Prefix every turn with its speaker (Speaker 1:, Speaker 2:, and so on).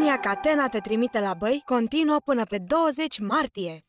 Speaker 1: Campania Catena te trimite la băi continuă până pe 20 martie.